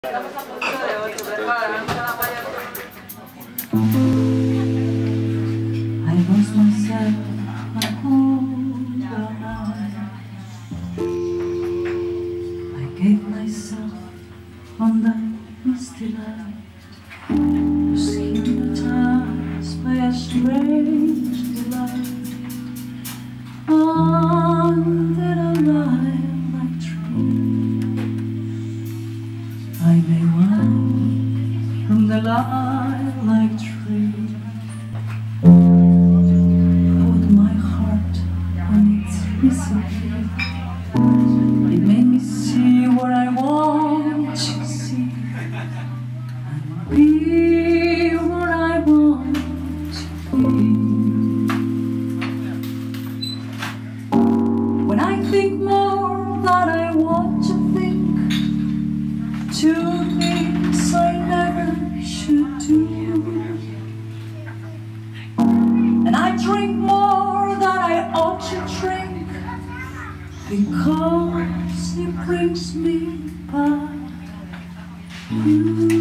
I lost myself along the line. I gave myself on the misty light, was hypnotized by a strange delight. Under a lilac tree, I may wine from the lilac tree. Put my heart on its recipe. It made me see what I want to see, and be what I want to be. When I think more than I want to think, two things I never should do, and I drink more than I ought to drink, because it brings me back you.